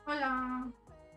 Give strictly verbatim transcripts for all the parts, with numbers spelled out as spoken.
Hola.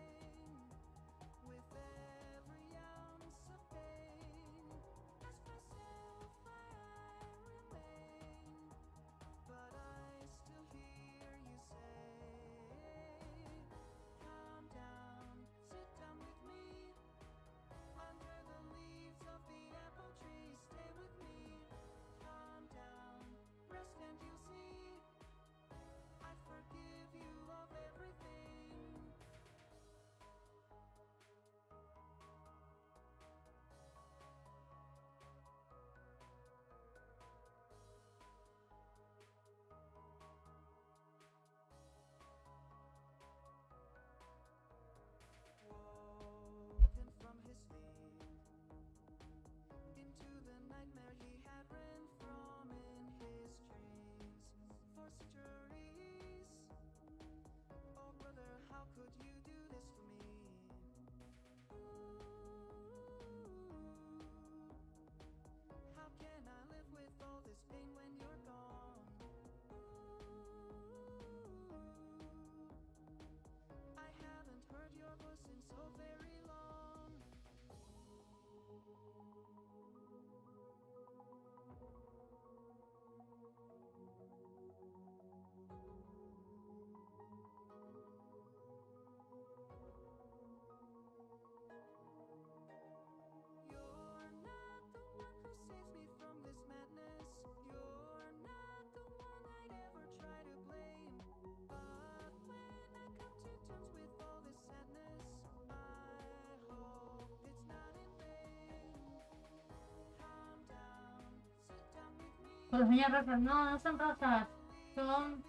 Con las uñas rosas. No, no son rosas. Son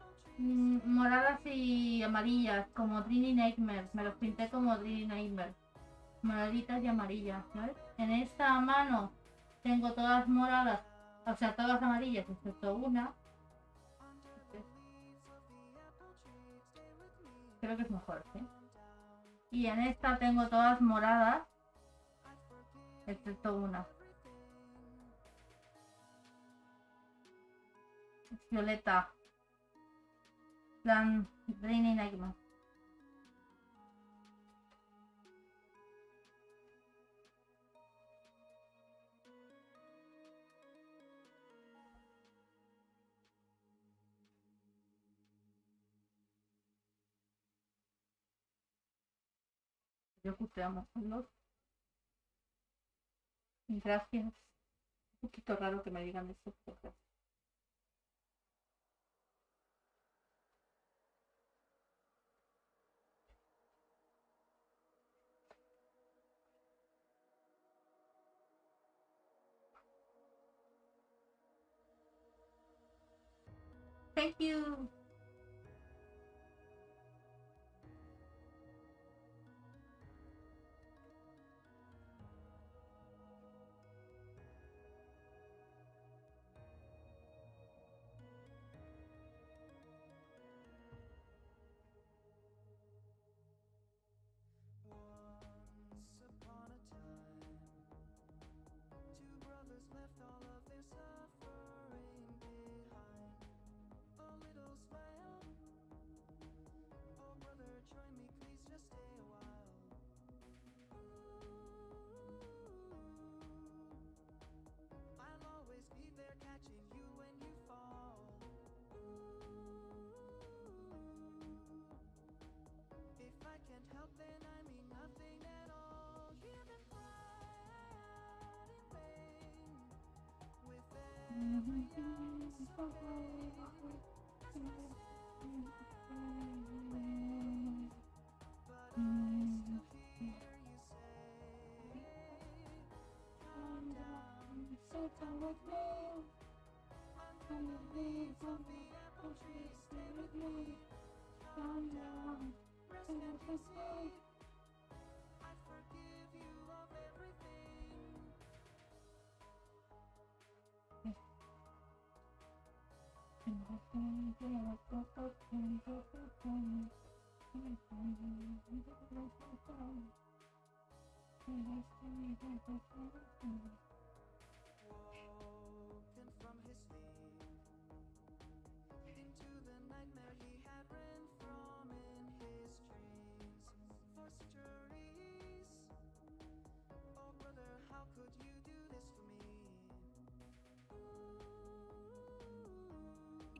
mm, moradas y amarillas, como Dreamy Nightmare. Me los pinté como Dreamy Nightmare. Moraditas y amarillas, ¿sabes? En esta mano tengo todas moradas, o sea, todas amarillas, excepto una. Creo que es mejor, ¿sí? Y en esta tengo todas moradas, excepto una. Violeta. Plan Dreamy Nightmare. Yo puteamos los. Gracias. Un poquito raro que me digan esto. Gracias. Thank you.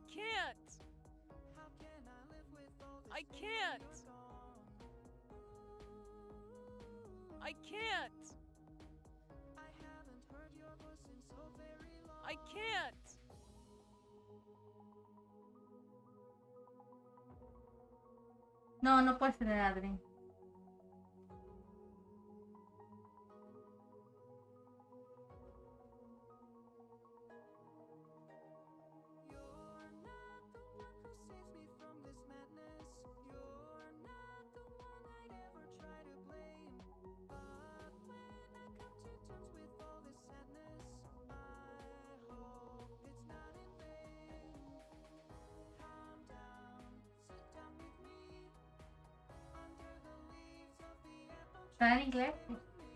can't. I can't. I can't. I can't. No, no puedes tener a Adri. ¿Está en inglés? Sí.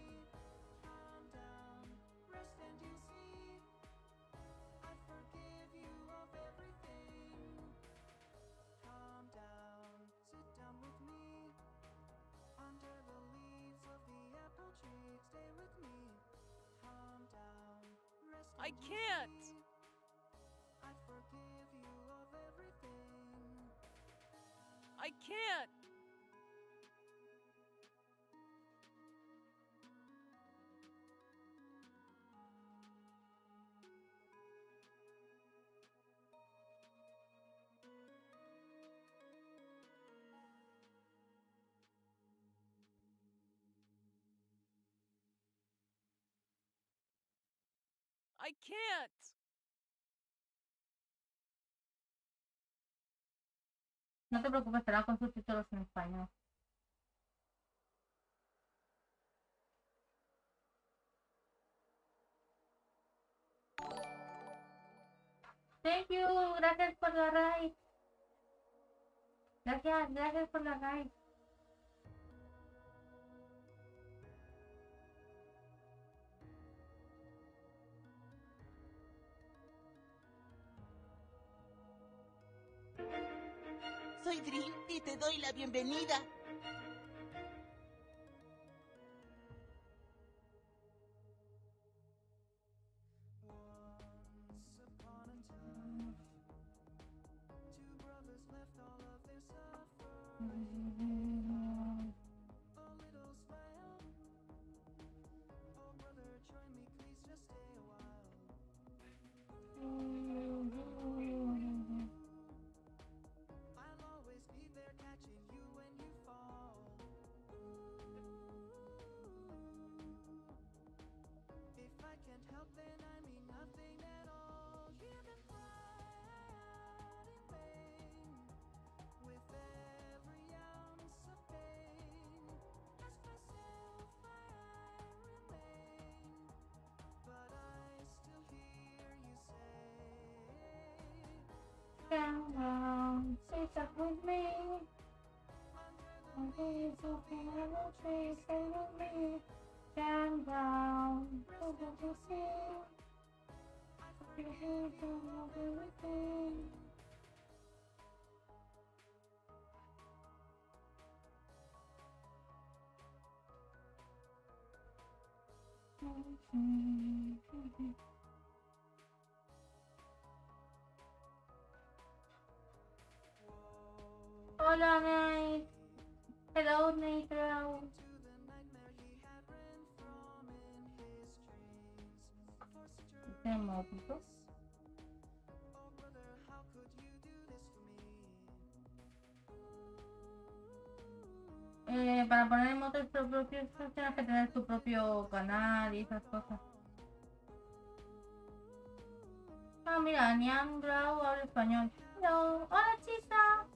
I can't. I can't. I can't. No te preocupes, estará con subtítulos en español. Thank you, gracias por la raid. Gracias, gracias por la raid. Soy Dream y te doy la bienvenida. Down, down, stay stuck with me. Stay with me. Down, down, stay stuck with me. Everything. Hola, Nate. Hello, Nate. Hello. Tenemos esto. Eh, para poner emotes propios tienes que tener tu propio canal y esas cosas. Ah, mira, Nian Grau habla español. Hello. Hola, Chisa.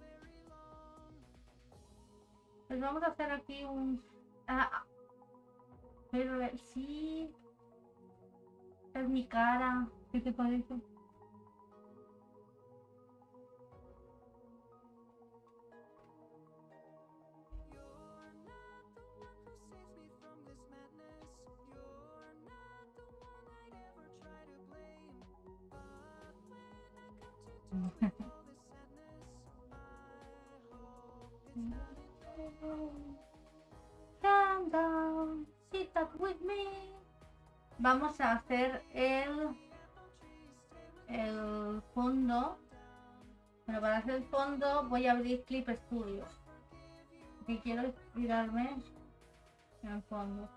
Pues vamos a hacer aquí un... Ah, pero sí... Es mi cara. ¿Qué te parece? Down, down, sit up with me. Vamos a hacer el el fondo Pero para hacer el fondo voy a abrir Clip Studio. Que quiero inspirarme en el fondo.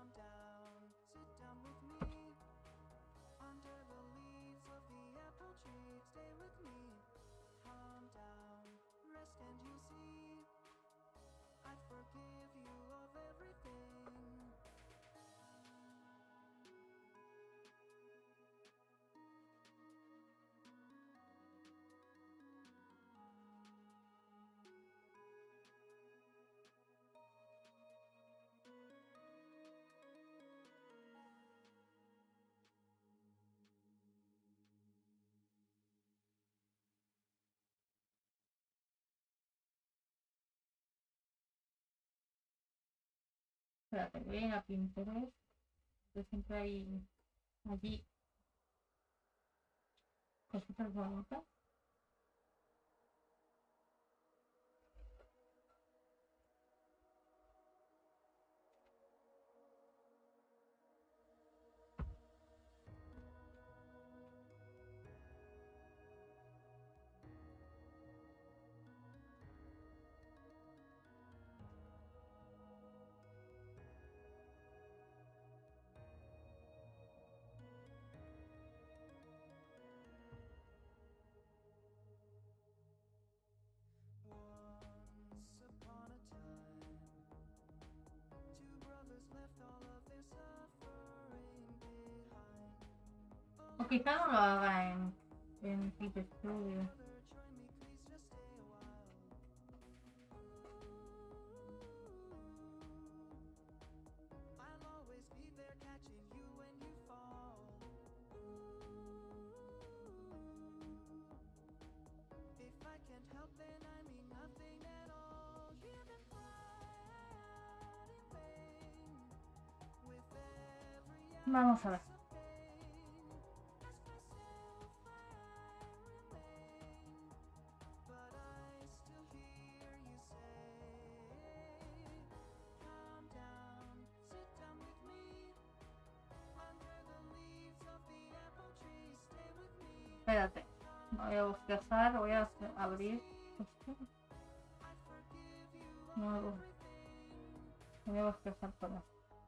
Espérate, voy a ir a Pinterest. Que siempre hay allí cositas bonitas. O quizá no lo haga en, en Clip Studio. Vamos a ver. Espérate, voy a bosquear, voy a abrir esto. Nuevo. Voy a bosquear por aquí.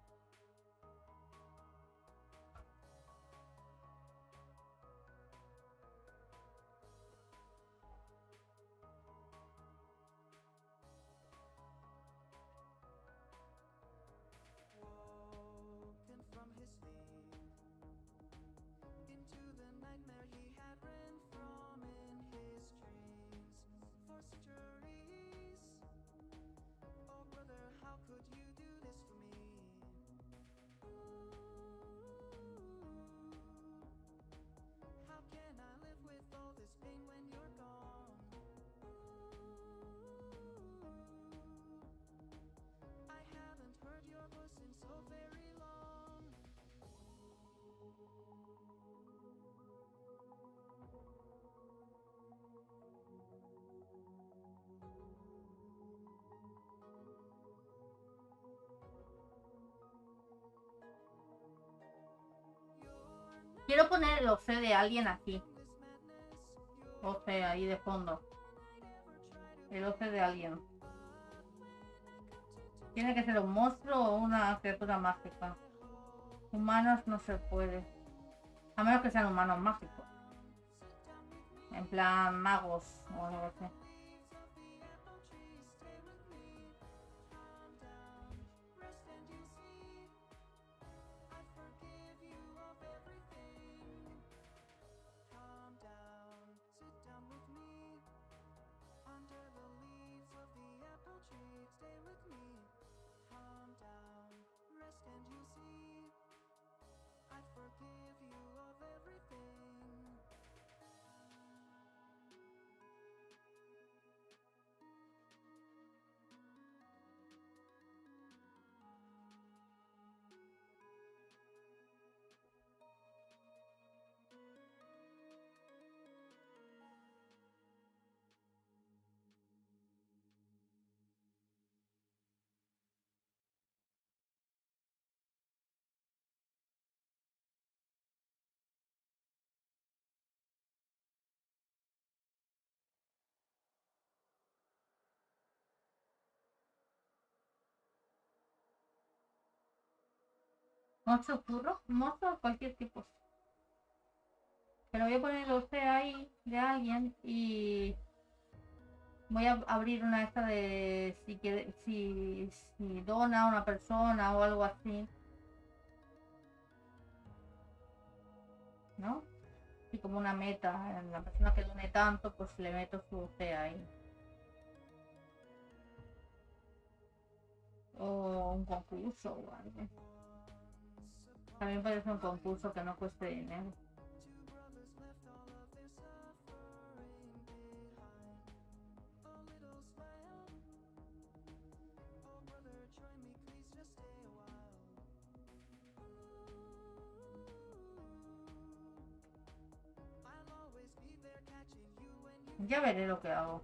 Quiero poner el O C de alguien aquí. O C ahí de fondo. El O C de alguien. Tiene que ser un monstruo o una criatura mágica. Humanos no se puede. A menos que sean humanos mágicos. En plan magos o algo así. Mozo furro, mozo cualquier tipo. Pero voy a poner el C ahí de alguien y voy a abrir una esta de si quiere, si, si dona a una persona o algo así. ¿No? Y como una meta, la persona que done tanto, pues le meto su C ahí. O un concurso o algo. También puede ser un concurso que no cueste dinero. Ya veré lo que hago.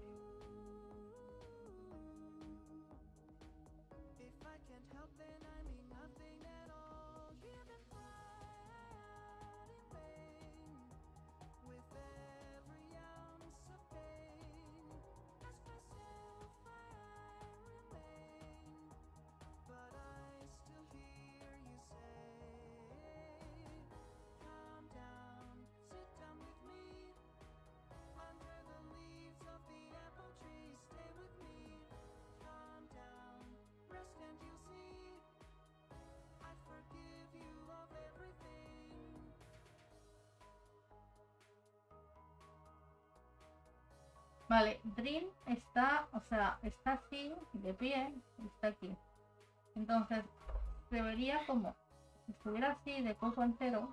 Vale, Dream está, o sea, está así, de pie, está aquí. Entonces, debería como, si estuviera así, de cuerpo entero.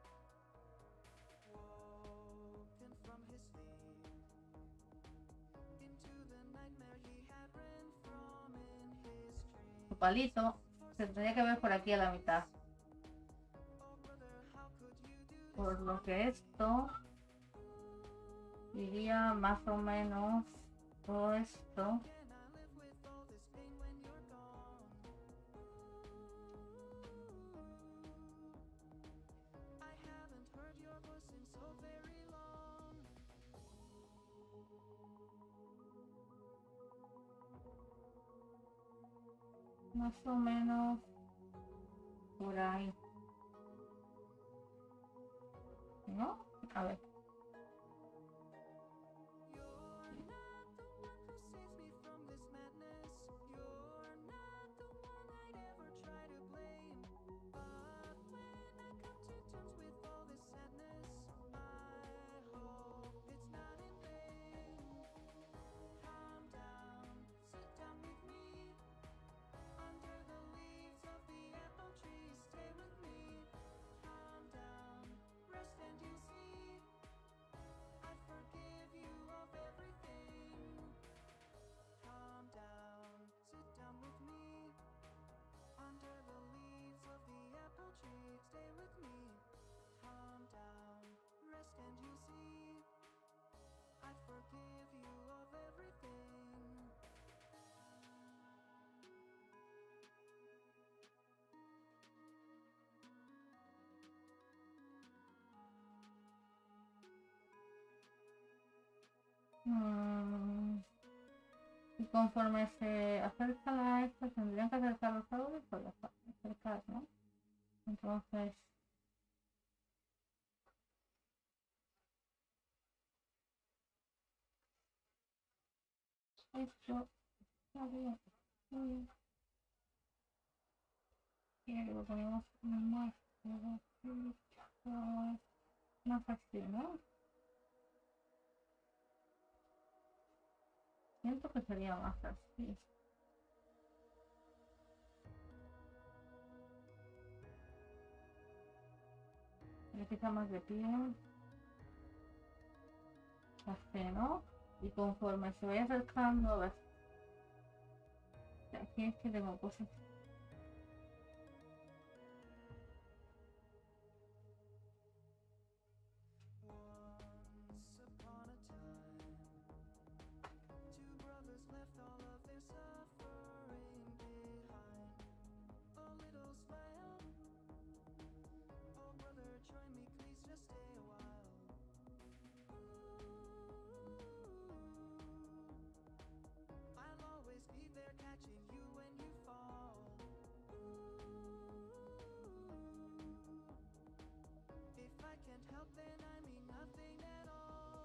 Su palito se tendría que ver por aquí a la mitad. Por lo que esto iría más o menos todo esto. Más o menos por ahí. ¿No? A ver. Mm, y conforme se acerca la esta, tendrían que acercar los árboles o ya acercar, ¿no? Entonces, esto está bien. Muy bien. Y lo ponemos más, más así, ¿no? Siento que sería más así. Le quita más de pie. Así, ¿no? Y conforme se vaya acercando, ves. Aquí es que tengo cosas.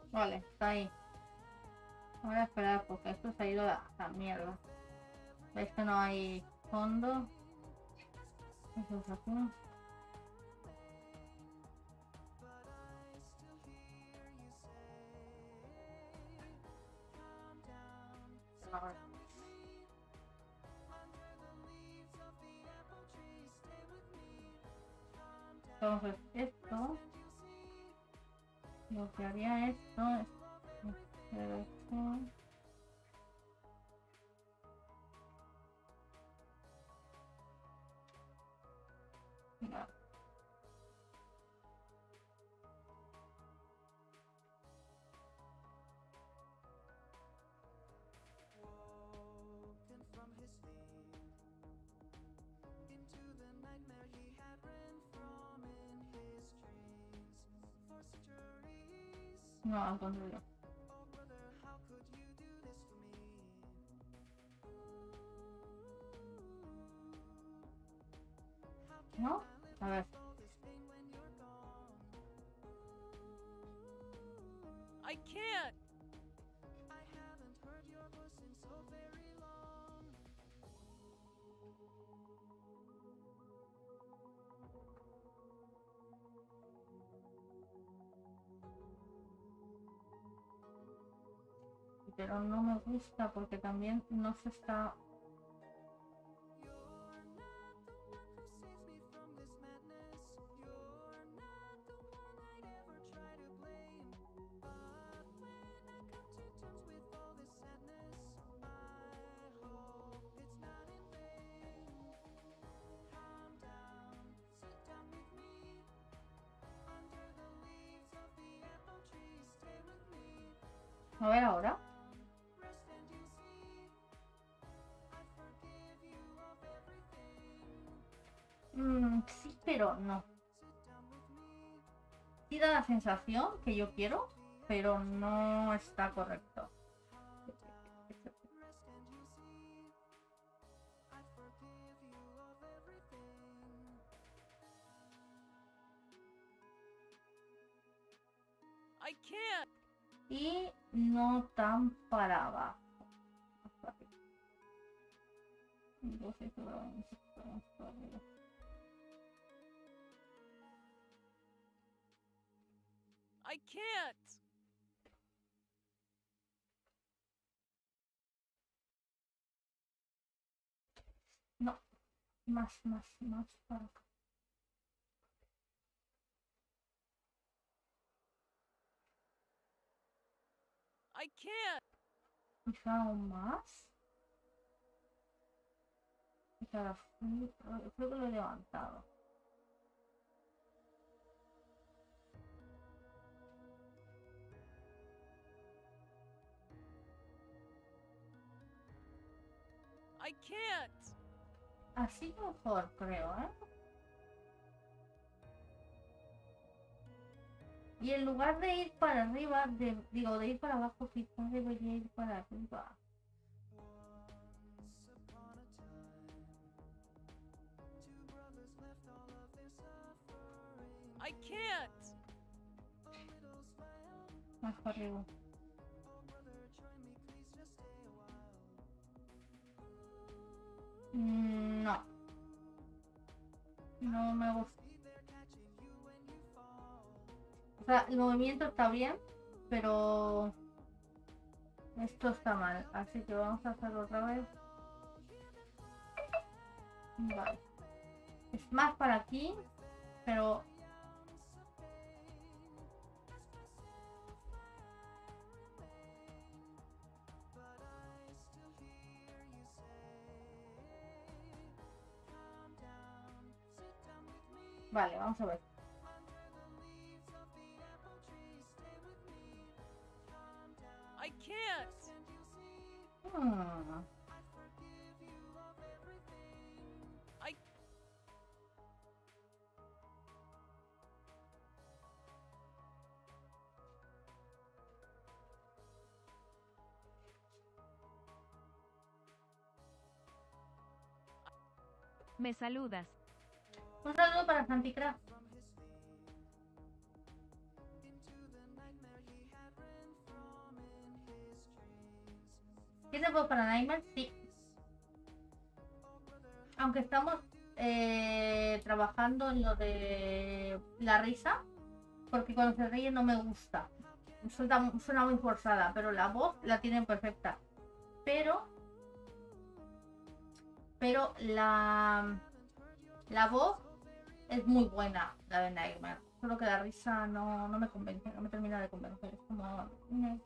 Vale, está ahí. Voy a esperar porque esto se ha ido a la mierda. ¿Veis que no hay fondo? Eso es aquí. A ver. Entonces esto, lo que haría esto es hacer esto. Mira. No, al contrario. ¿No? A ver. I can't. Pero no me gusta porque también no se está... A ver ahora. Mm, sí, pero no. Sí da la sensación que yo quiero, pero no está correcto. I can't. Y no tan para abajo. Entonces, vamos para arriba. I can't. No, más, más, más para acá. I can't. Quizá aún más. Quizá así. Creo que lo he levantado. I can't. Así mejor, creo, ¿eh? Y en lugar de ir para arriba, de, digo, de ir para abajo, quizás debería ir para arriba. I can't. Más para arriba. Mm, No. No me gusta. O sea, el movimiento está bien, pero esto está mal. Así que vamos a hacerlo otra vez. Vale. Es más para aquí, pero... Vale, vamos a ver. I can't. Hmm. I Me saludas. Un saludo para Santicraft. ¿Tiene voz para Nightmare? Sí. Aunque estamos eh, trabajando en lo de la risa, porque cuando se ríe no me gusta. Suena, suena muy forzada, pero la voz la tienen perfecta. Pero, pero la, la voz es muy buena, la de Nightmare. Solo que la risa no, no me convence, no me termina de convencer. Es como... Ne.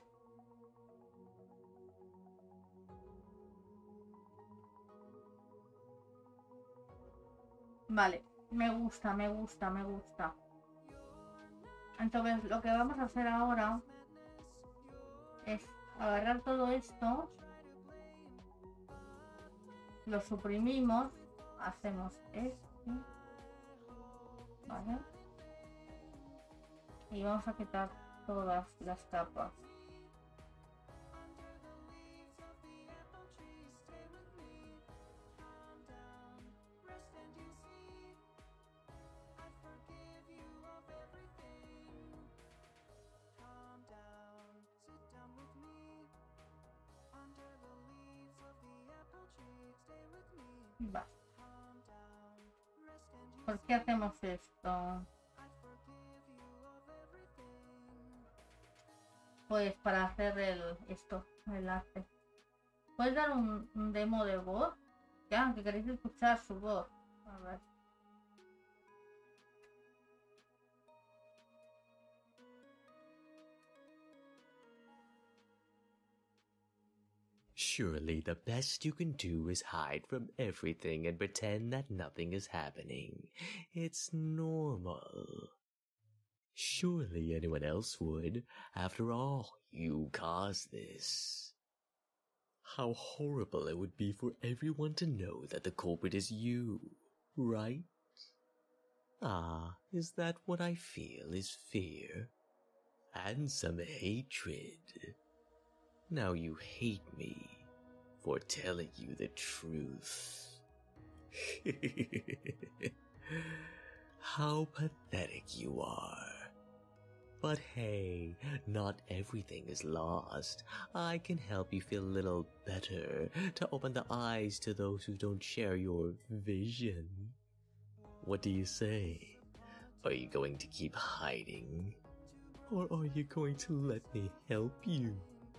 Vale, me gusta, me gusta, me gusta. Entonces lo que vamos a hacer ahora es agarrar todo esto, lo suprimimos, hacemos esto, ¿vale? Y vamos a quitar todas las capas. Va. ¿Por qué hacemos esto? Pues para hacer el esto, el arte. ¿Puedes dar un, un demo de voz? Ya, que queréis escuchar su voz. A ver. Surely the best you can do is hide from everything and pretend that nothing is happening. It's normal. Surely anyone else would. After all, you caused this. How horrible it would be for everyone to know that the culprit is you, right? Ah, is that what I feel is fear? And some hatred. Now you hate me for telling you the truth. How pathetic you are. But hey, not everything is lost. I can help you feel a little better to open the eyes to those who don't share your vision. What do you say? Are you going to keep hiding? Or are you going to let me help you?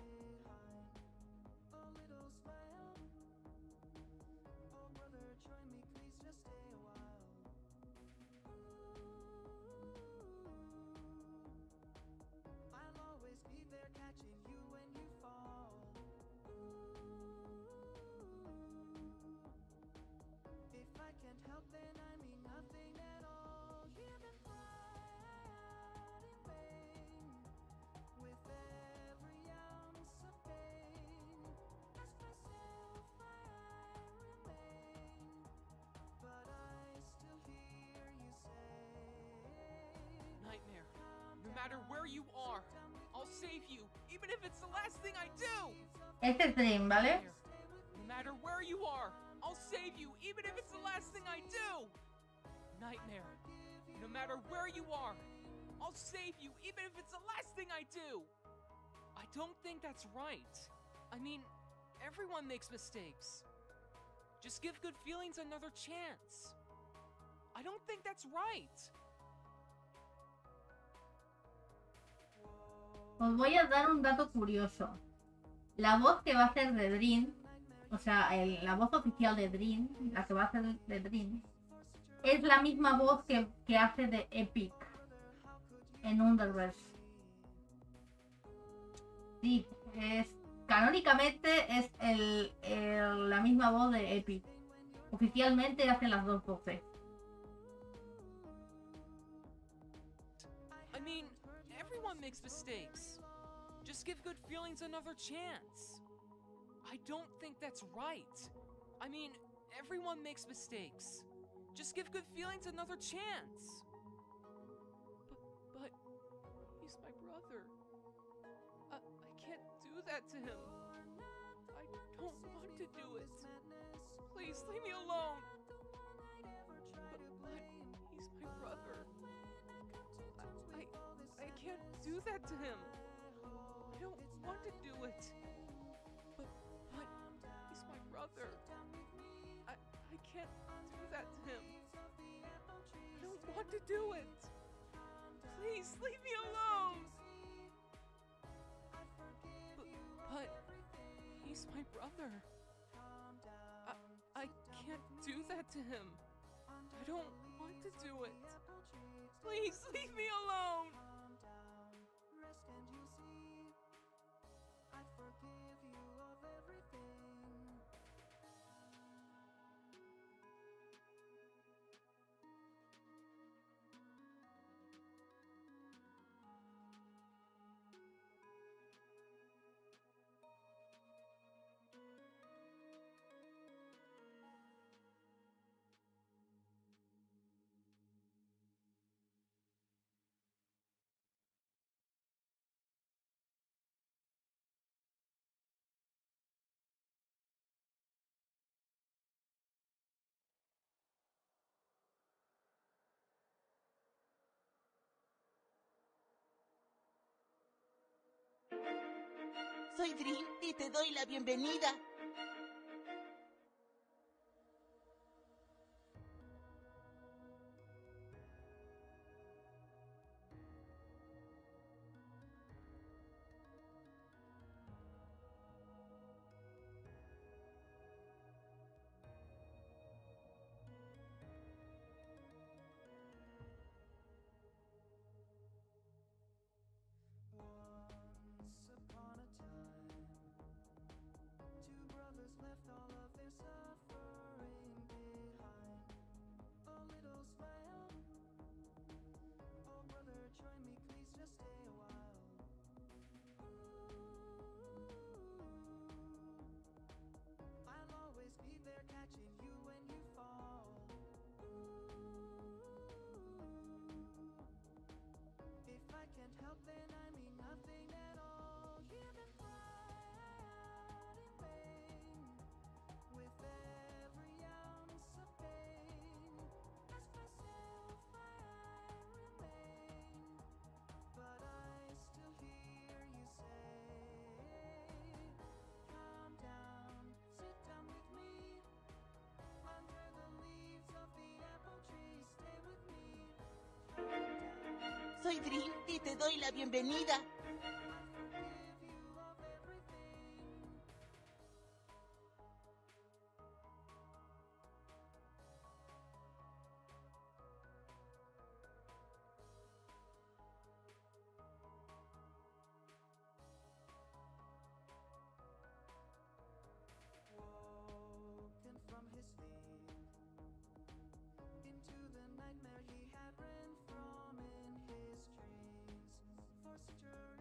Nightmare, no matter where you are, I'll save you, even if it's the last thing I do! Este es Dream, ¿vale? No matter where you are, I'll save you, even if it's the last thing I do! Nightmare, no matter where you are, I'll save you, even if it's the last thing I do! I don't think that's right. I mean, everyone makes mistakes. Just give good feelings another chance. I don't think that's right. Os voy a dar un dato curioso. La voz que va a hacer de Dream, o sea, el, la voz oficial de Dream, la que va a hacer de Dream, es la misma voz que, que hace de Epic en Underverse. Sí, es, canónicamente es el, el, la misma voz de Epic. Oficialmente hace las dos voces. I mean, everyone makes mistakes. Just give good feelings another chance. I don't think that's right. I mean, everyone makes mistakes. Just give good feelings another chance. But, but, he's my brother. I, I can't do that to him. I don't want to do it. Please, leave me alone. But, but he's my brother. I, I, I can't do that to him. I don't want to do it. But, brother. I, I can't do that to him. I don't want to do it. Please, leave me alone. But, but he's my brother. I, I can't do that to him. I don't want to do it. Please, leave me alone. Soy Dream y te doy la bienvenida. Soy Dream y te doy la bienvenida. Into the nightmare he had ran from in his dreams. For such a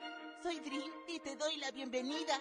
Soy Dream y te doy la bienvenida.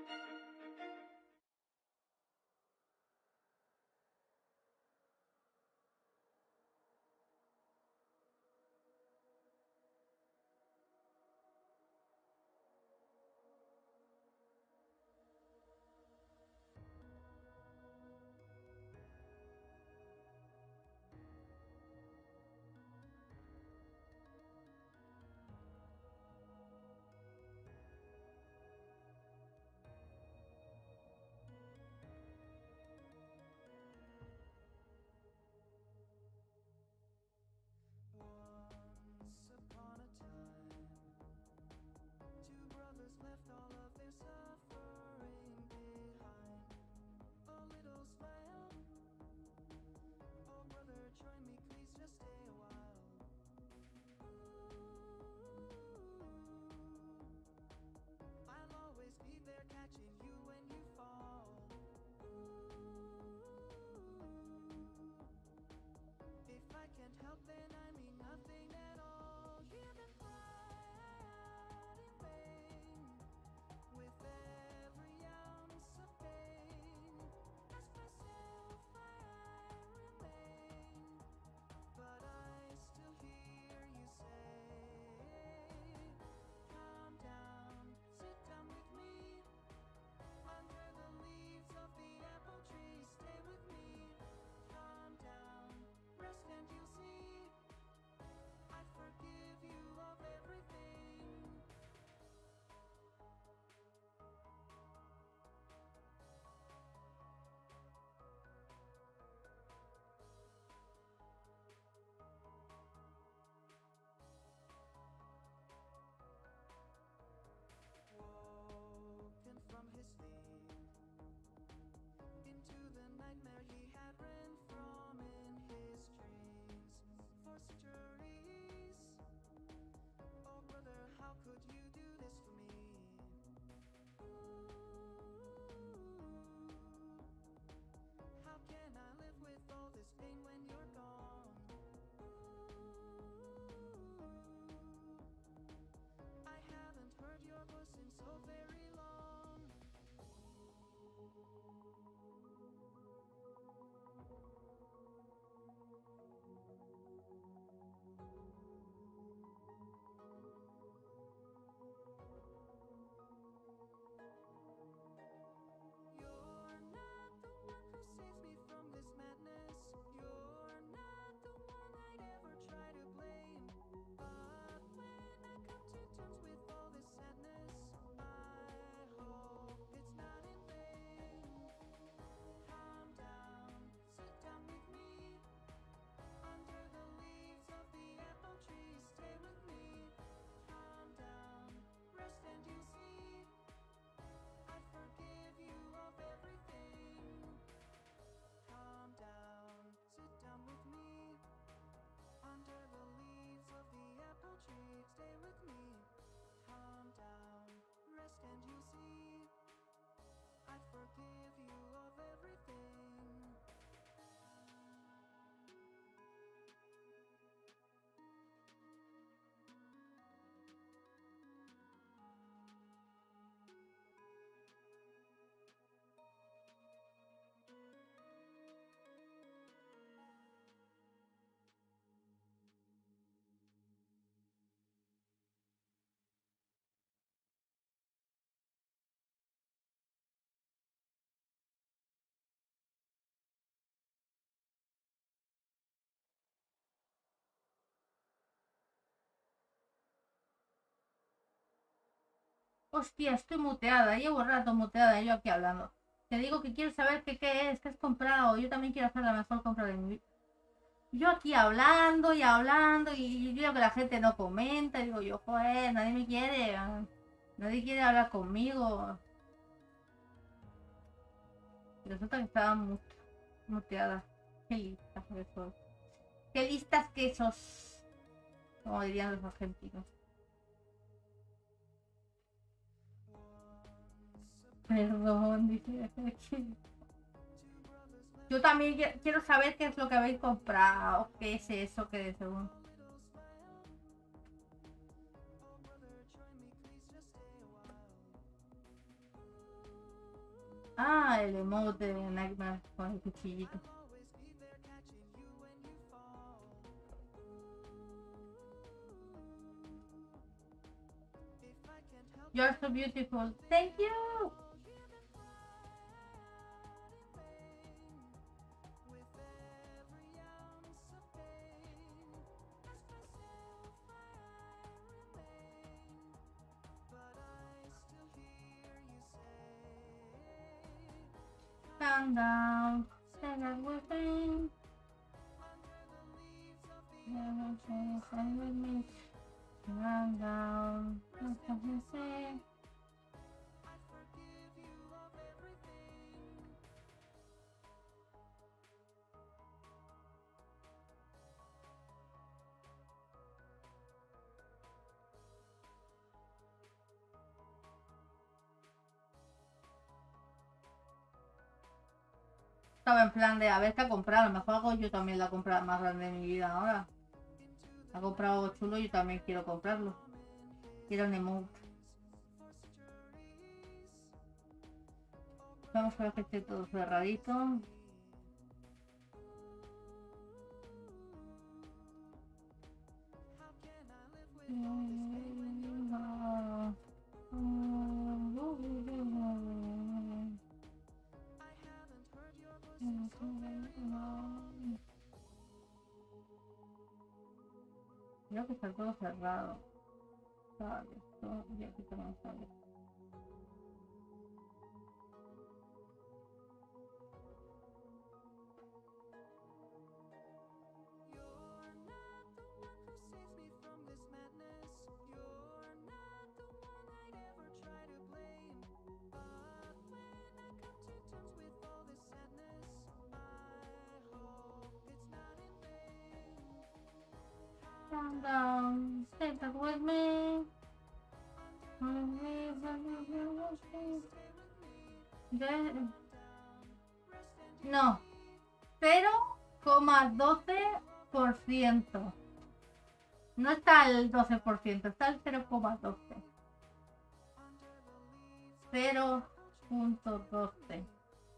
Hostia, estoy muteada, llevo rato muteada yo aquí hablando. Te digo que quiero saber que qué es, qué has comprado. Yo también quiero hacer la mejor compra de mi vida. Yo aquí hablando y hablando y yo veo que la gente no comenta. Y digo yo, joder, nadie me quiere. Nadie quiere hablar conmigo. Y resulta que estaba muteada. Qué listas que sos. Qué listas que sos. Como dirían los argentinos. Perdón, dice. Yo también quiero saber qué es lo que habéis comprado. ¿Qué es eso que de según? Ah, el emote de Nightmare con el cuchillito. You're so beautiful. Thank you. Calm down, say that we're fine. Say with me. Calm down, that's what you say. Estaba en plan de a ver qué ha comprado. A lo mejor hago yo también la compra más grande de mi vida ahora. Ha comprado algo chulo y yo también quiero comprarlo. Quiero un emote. Vamos a ver que esté todo cerradito. Creo que está todo cerrado. Vale, esto ya aquí tenemos algo. Calm down, stay back with me. No, cero coma doce por ciento. No está el doce por ciento, está el cero coma doce. cero punto doce.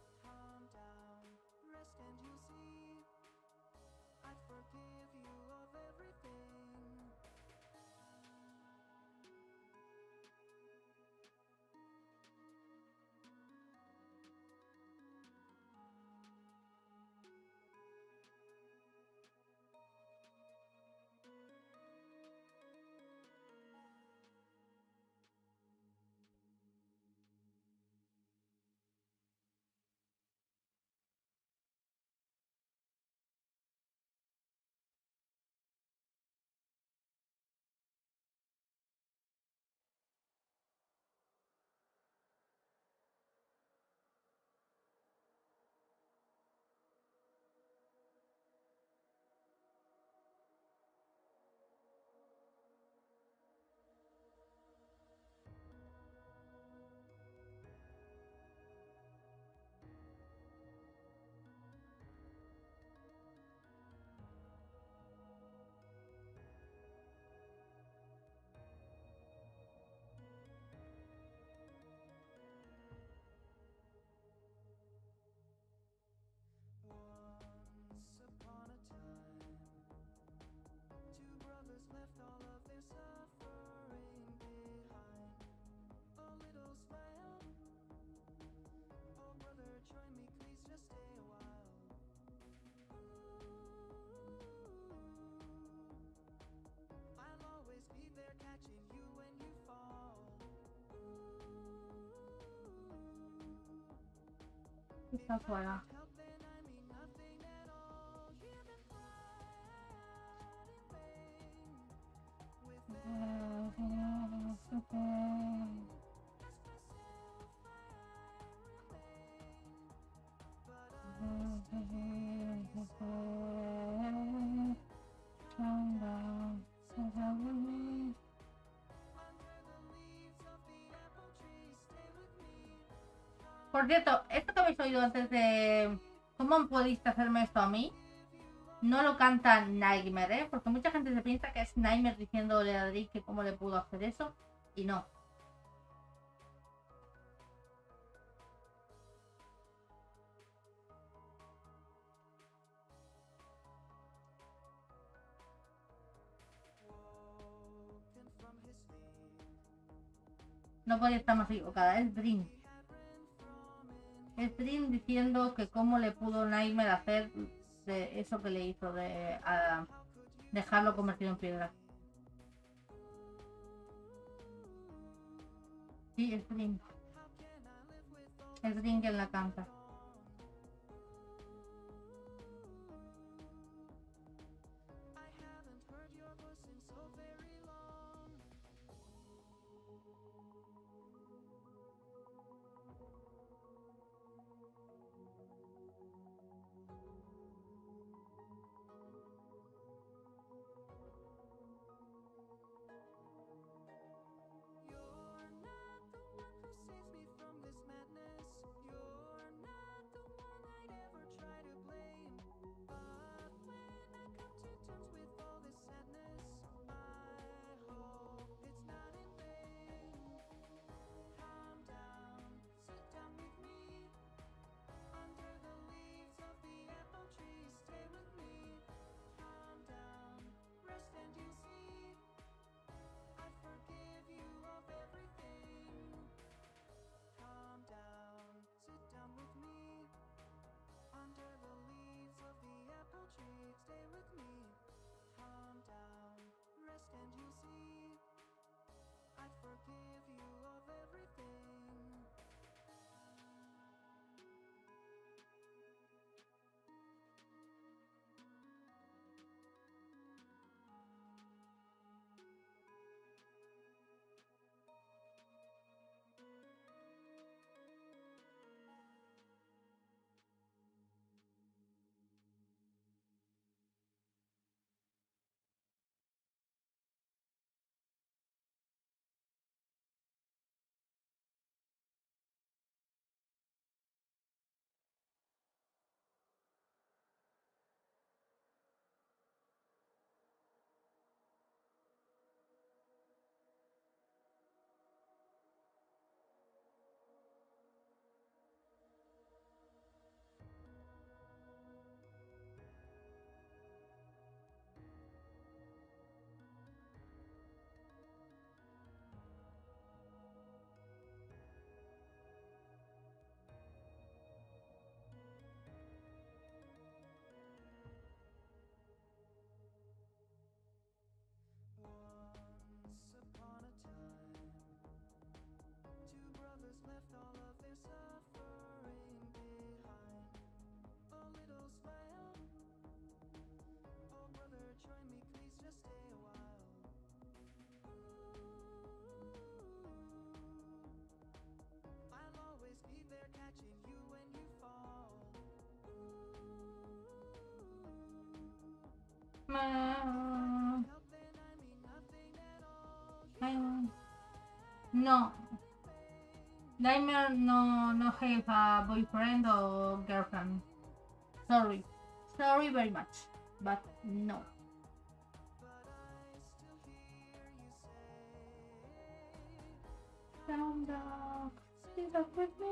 Está fuera. Por cierto, esto que habéis oído antes de ¿cómo pudiste hacerme esto a mí? No lo canta Nightmare, ¿eh? Porque mucha gente se piensa que es Nightmare diciéndole a Drake que cómo le pudo hacer eso, y no. No podía estar más equivocada, es Dream. Es Dream diciendo que cómo le pudo Nightmare hacer de eso que le hizo, de a, dejarlo convertido en piedra. Sí, es Dream. Es Dream quien la canta. Uh, no. Nightmare no, no have a boyfriend or girlfriend. Sorry. Sorry very much. But no. Sound up. Sit up with me.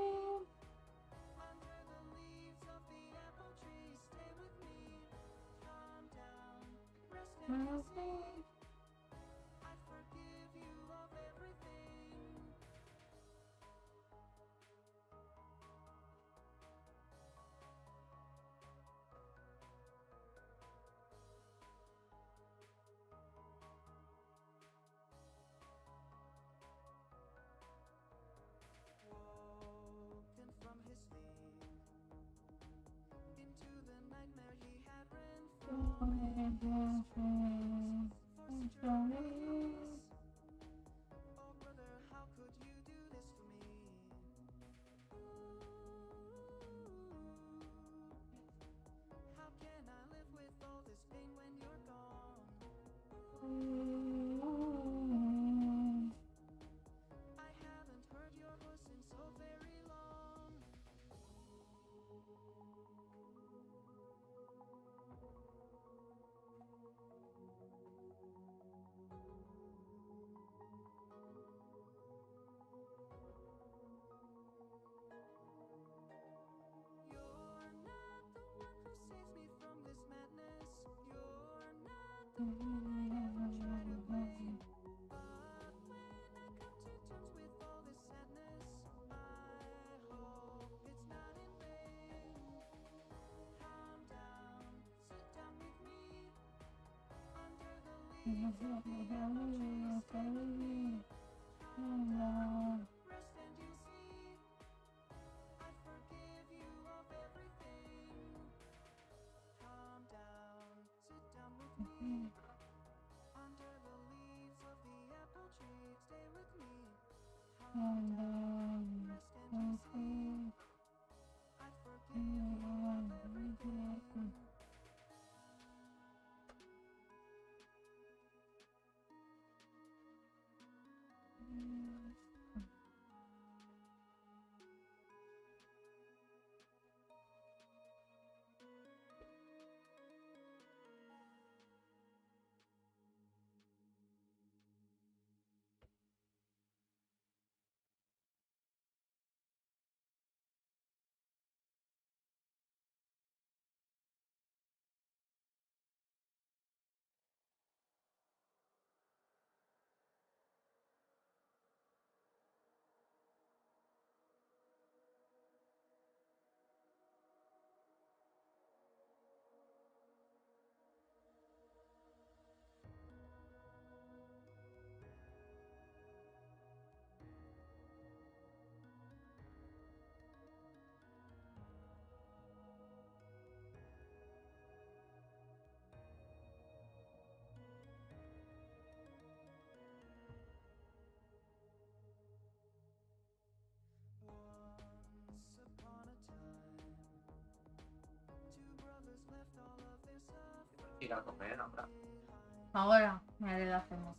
Ir a comer ahora. Ahora me haré la cena.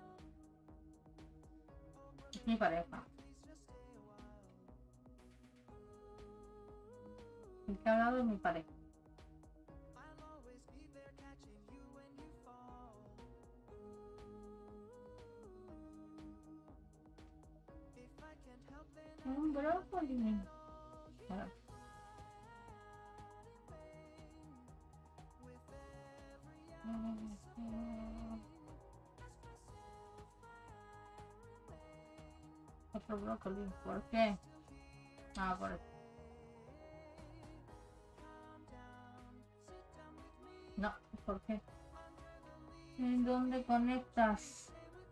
Es mi pareja. El que ha hablado es mi pareja. Un brócoli. Ahora. Otro brócoli. ¿Por qué? Ah, por eso. No, ¿por qué? ¿En dónde conectas?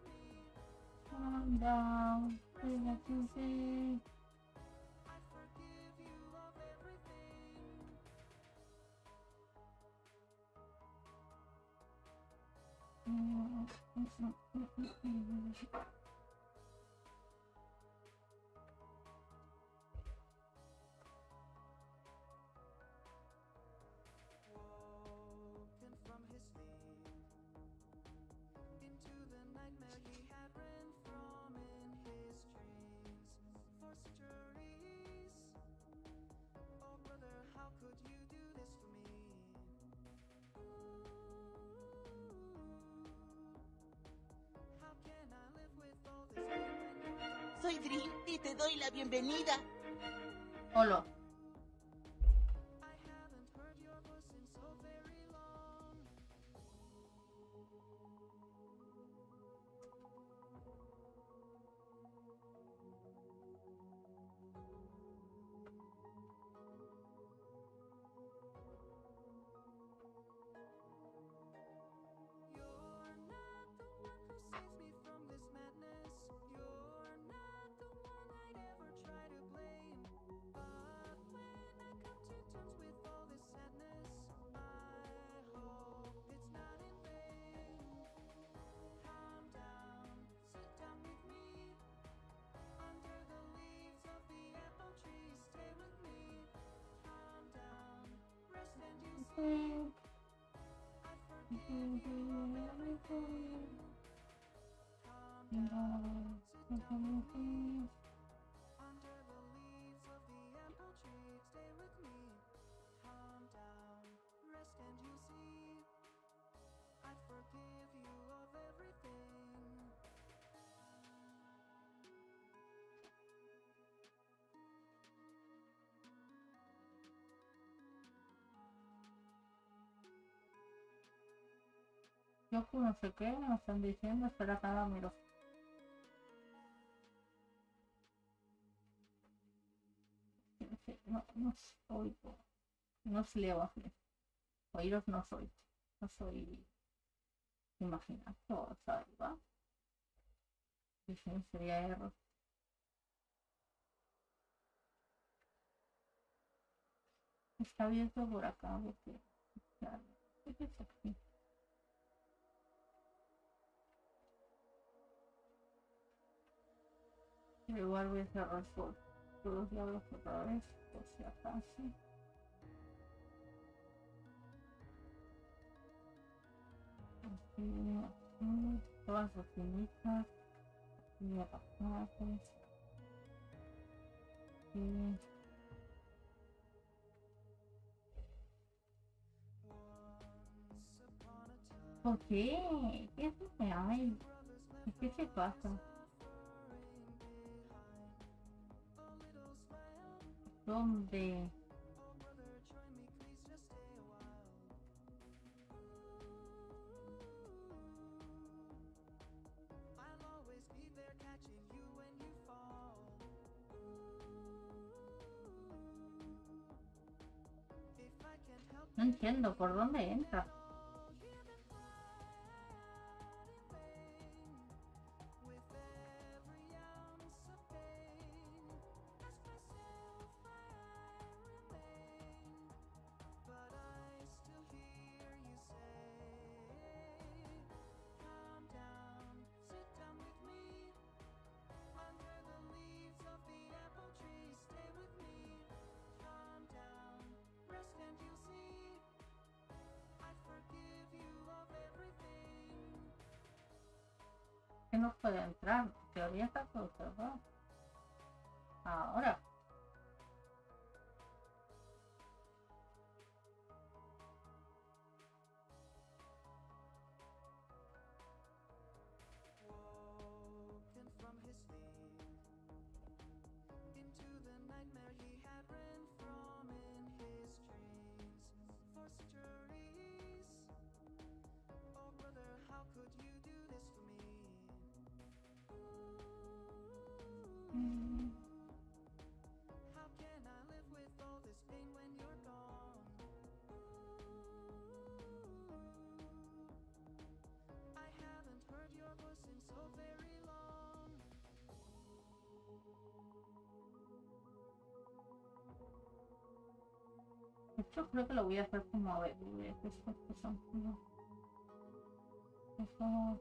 Anda. Soy Dream y te doy la bienvenida. Hola. Yo no sé qué me están diciendo, espera que ahora miro. No, no soy, no os leo así. Oíros no soy, no soy ¿Te imaginas? O salva. Dicen sería error. Está abierto por acá, porque claro, ¿qué es aquí? Pero igual voy a cerrar por todos lados otra vez, por si acaso. Aquí, aquí, todas las finitas, y apajadas, y ¿por qué? ¿Qué es lo que hay? ¿Qué se pasa? ¿Dónde? No entiendo, ¿por dónde entra? Que no puede entrar, en teoría está todo cerrado. Ahora. Mm. De hecho, creo que lo voy a hacer como a ver, estas que son como... Eso...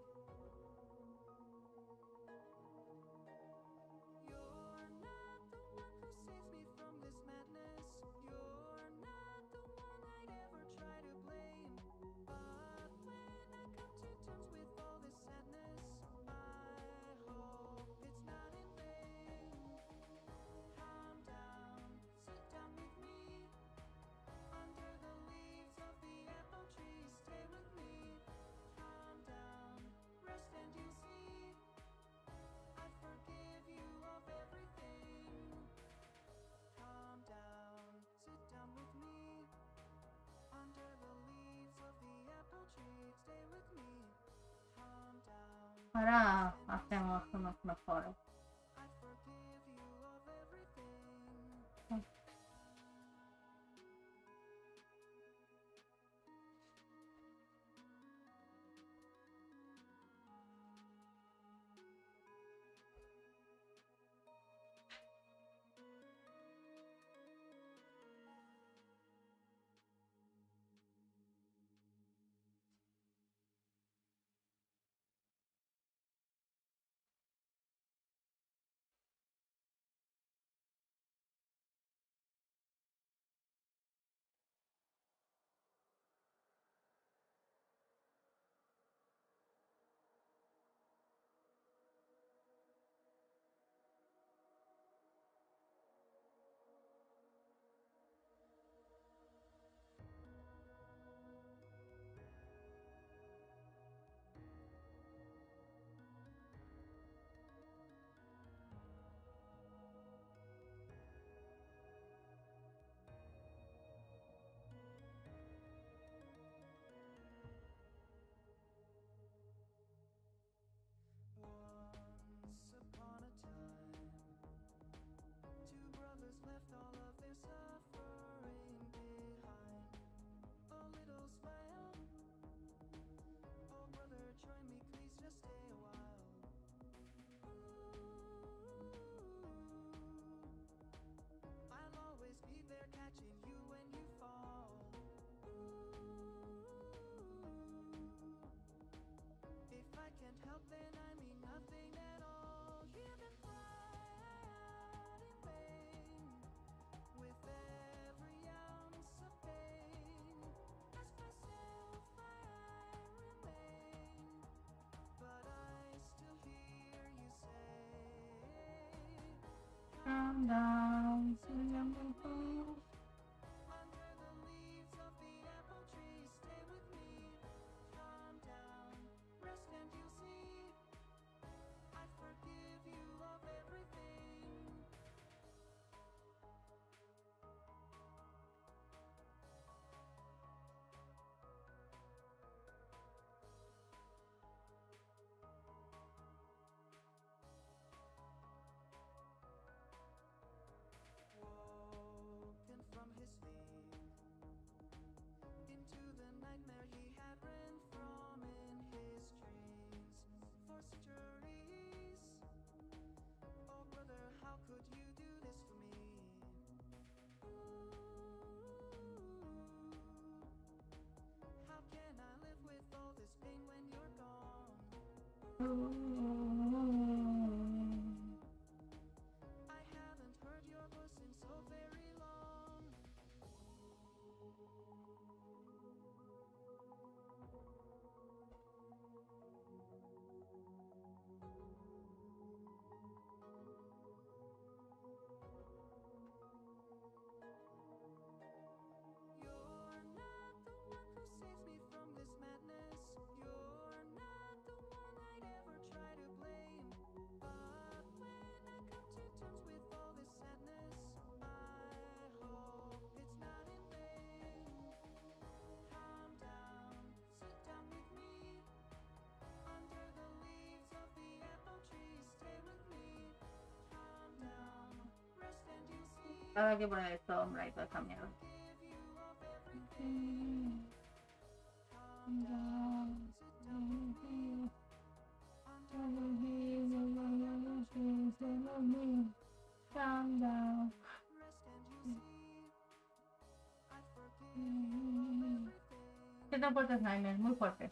Ahora hacemos unos mejores. Ahora hay que poner esto, hombre, y toda esta mierda. ¿Qué te aporta Snyder? Muy fuerte.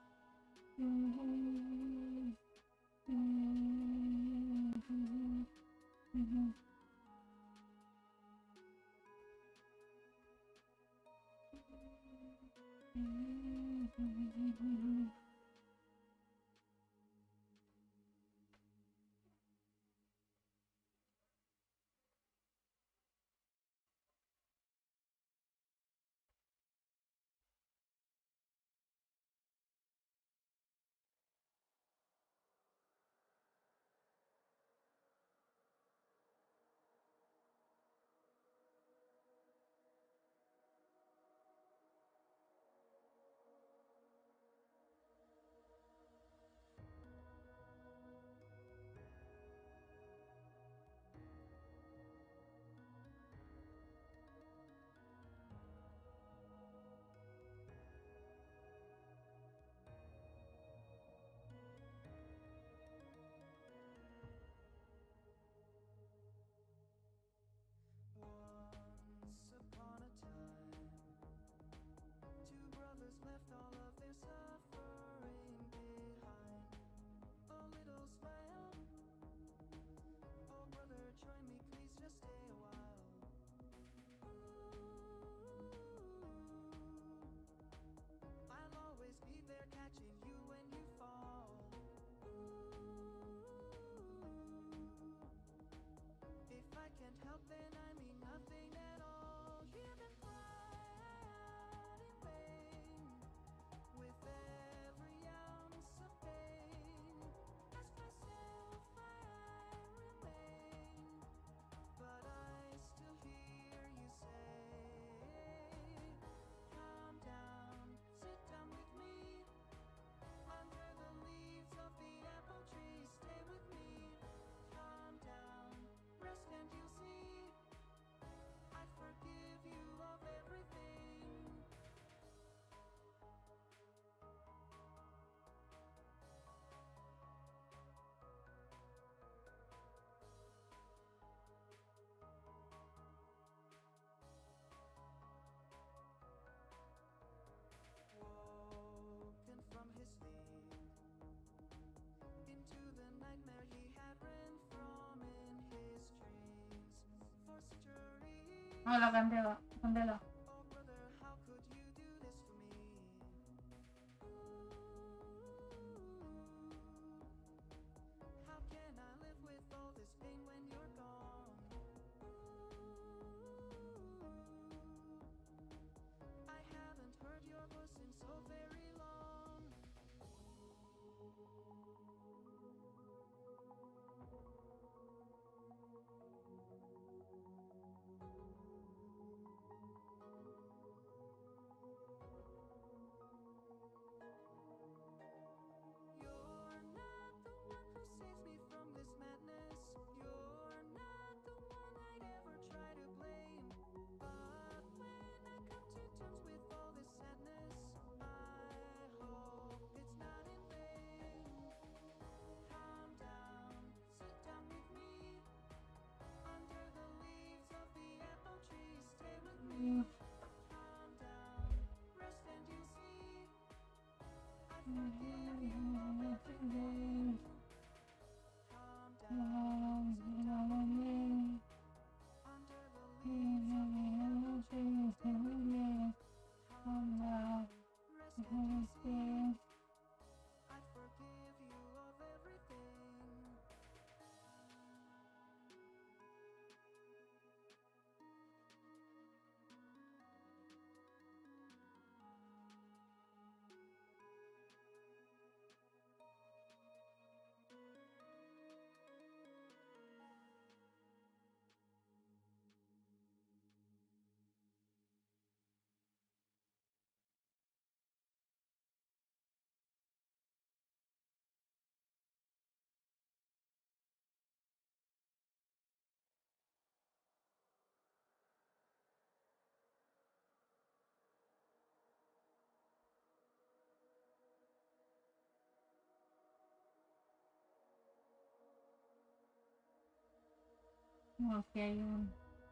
Hola, Candela. Candela. No, que hay un...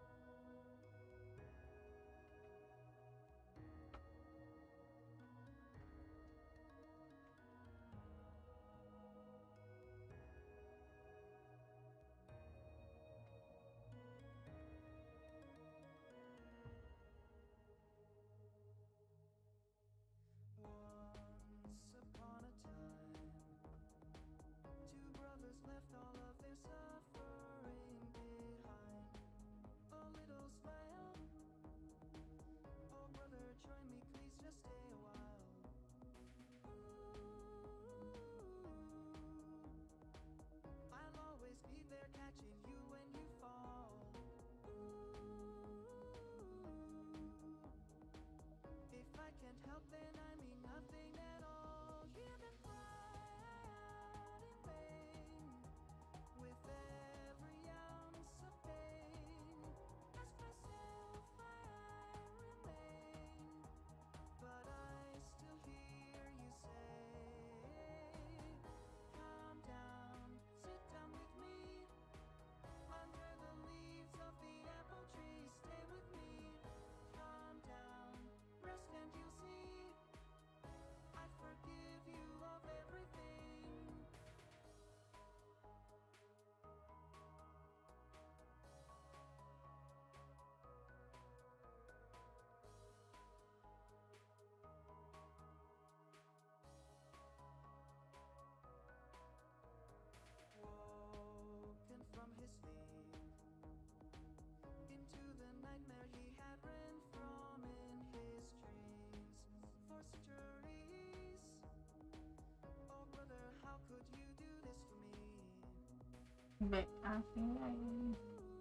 Ve, así hay...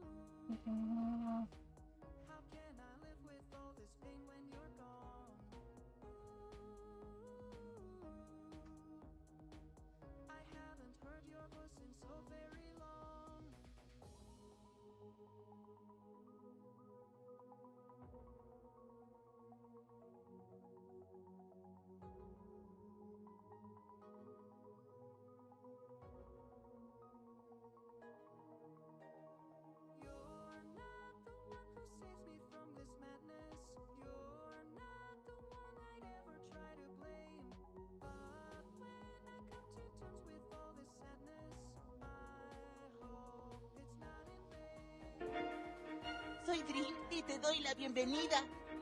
Soy Dream y te doy la bienvenida.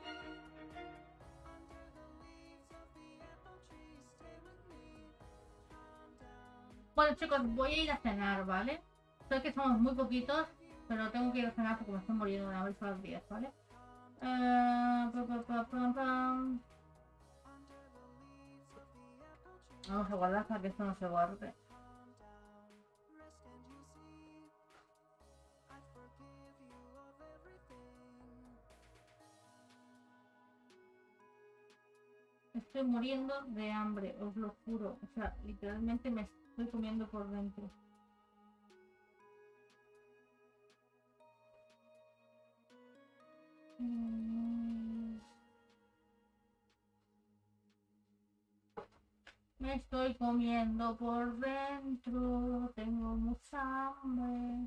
Bueno chicos, voy a ir a cenar, ¿vale? Sé que somos muy poquitos, pero tengo que ir a cenar porque me estoy muriendo una vez a las diez, ¿vale? Eh, pa, pa, pa, pam, pam. Vamos a guardar para que esto no se guarde. Estoy muriendo de hambre, os lo juro. O sea, literalmente me estoy comiendo por dentro. Mm. Me estoy comiendo por dentro. Tengo mucha hambre.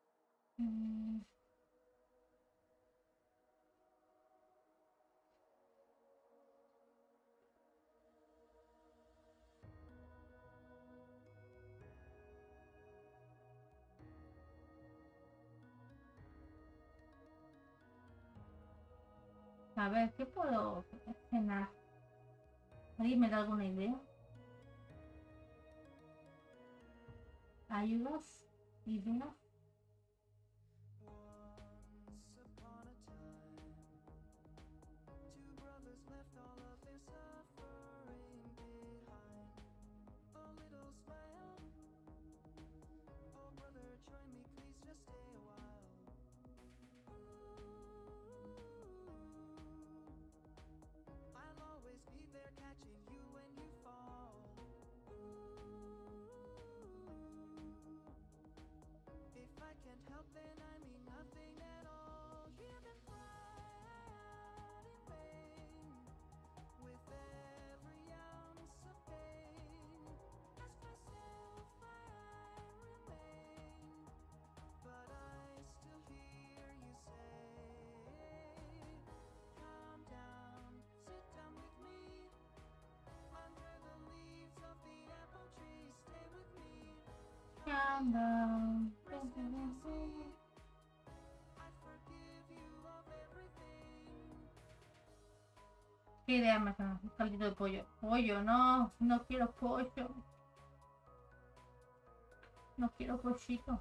Mm. A ver, ¿qué puedo cenar? ¿Alguien me da alguna idea? ¿Ayudas? ¿Ideas? Calm down. ¿Qué idea más? Un caldito de pollo. Pollo, no, no quiero pollo. No quiero pollito.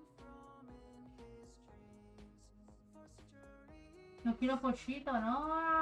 No quiero pollito, no.